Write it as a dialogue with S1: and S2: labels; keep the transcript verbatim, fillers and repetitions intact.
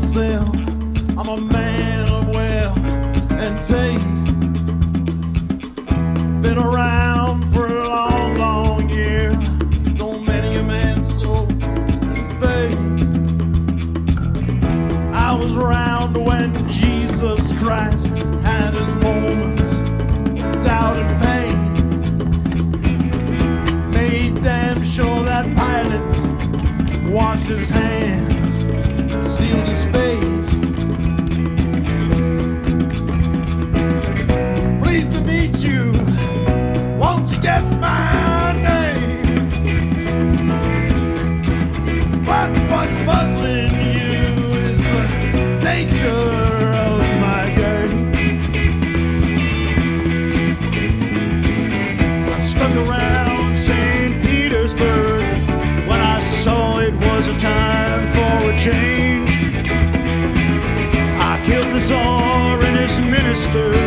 S1: myself. I'm a man of wealth and taste. Been around for a long, long year. Don't many a man's soul and faith. I was around when Jesus Christ had his moments of doubt and pain. Made damn sure that Pilate washed his hands, sealed his fate. Pleased to meet you. Won't you guess my name? But what's puzzling you is the nature of my game. I stuck around Saint Petersburg when I saw it was a time for a change. I killed the Tsar and his ministers.